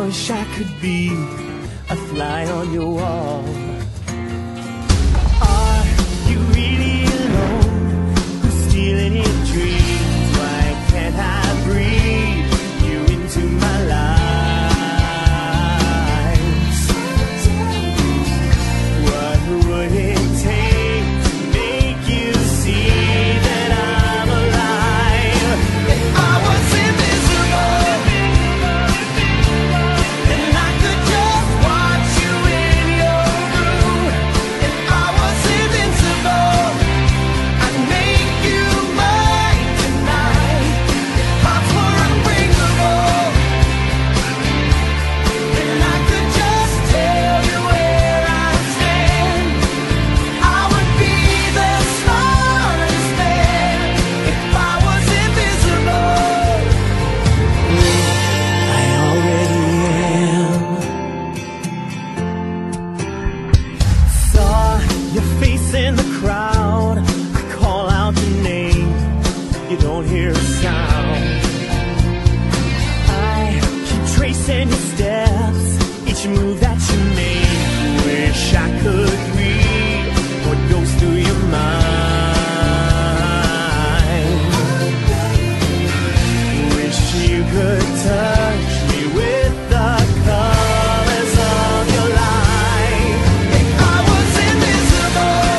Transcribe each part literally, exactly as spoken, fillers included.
wish I could be a fly on your wall. Are you really alone? Who's stealing your dreams? Why can't I breathe you into my life? What would it take to make you see that I'm alive? If I was invisible, then I could just watch you in your room. If I was invincible, I'd make you mine tonight. If hearts were unbreakable, then I could just tell you where I stand. I would be the smartest man if I was invisible. I already am. Saw your face in the crowd. I call out your name. You don't hear a sound. I keep tracing your steps, each move that you make. Wish I could read what goes through your mind. Wish you could touch me with the colors of your life. If I was invisible,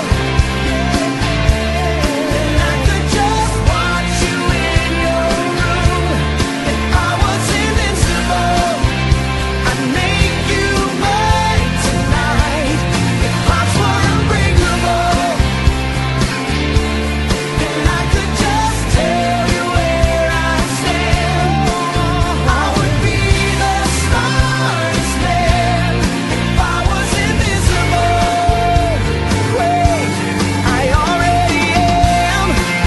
then I could just watch you in your room. If I was invincible, I'd make you mine tonight. If hearts were unbreakable, then I could just tell you where I stand. I would be the smartest man if I was invisible. Wait, I already am.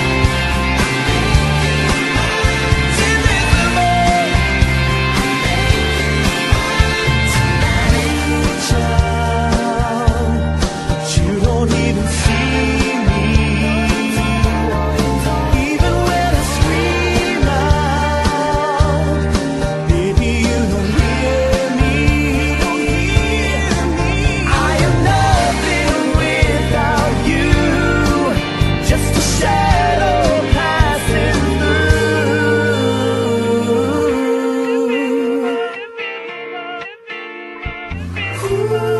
Invisible. But you don't even see me. Even when I scream out, baby, you don't hear me. I am nothing without you, just a shadow passing through.